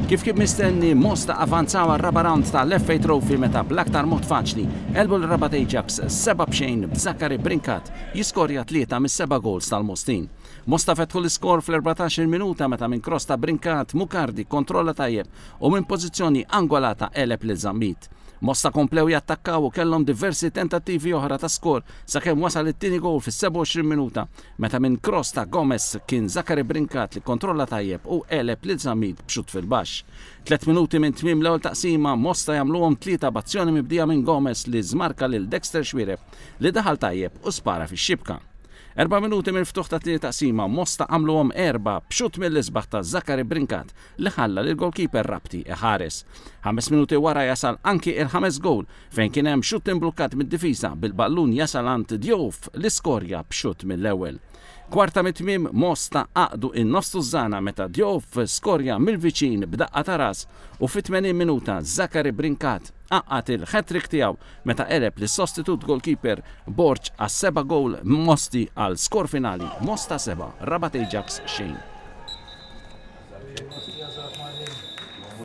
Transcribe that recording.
Kif mistenni Mosta avanzaw għal-raba round tal-FA Trophy meta bl-aktar mod faċli elbu l-Rabat Ajax 7-0 b'Zachary Brinkat jiskorja 3 mis-7 goals tal-Mostin. Mosta fetħu l-iskor fl-14 minuta meta minn cross ta' Brinkat Mukardi kontrolla tajjeb u minn pożizzjoni angolata eleb lil Zammit. Mosta komplew jattakkaw u kellhom diversi tentattivi oħra ta' skor sakemm wasal it-tieni gol fis-27 minuta meta minn cross ta' Gomez kien Zachary Brinkat li kontrolla tajjeb u eleb lil Zammit b'xut fil-baxx. 3 minuti minn tmiem l-ewwel taqsima Mosta jagħmluhom 3 b'azzjoni mibdija minn Gomez li żmarka lil Dexter Xwireb li daħal tajjeb u spara fix-xibka. 4 minuti mill ftuħ ta' tlieta taqsima Mosta għamluhom 4 b'xut mill-isbaħ ta' Zachary Brinkat li ħalla lil goalkeeper Rabti iħares. 5 minuti wara jasal anki il-5 gol fejn kien hemm xut imblukkat mid-difiża bil-ballun jasal ant Diouf li skorja b'xut mill-ewwel. Kwarta mit-tmiem Mosta għaqdu in-nofs tużana meta Diouf skorja mill-viċin b'daqqa ta' ras u fit-80 minuta Zachary Brinkat għaqqat il-hat-trick tiegħu meta eleb lis sostitut goalkeeper Borġ għas-7 gol Mosti għal skor finali Mosta 7 Rabat Ajax xejn.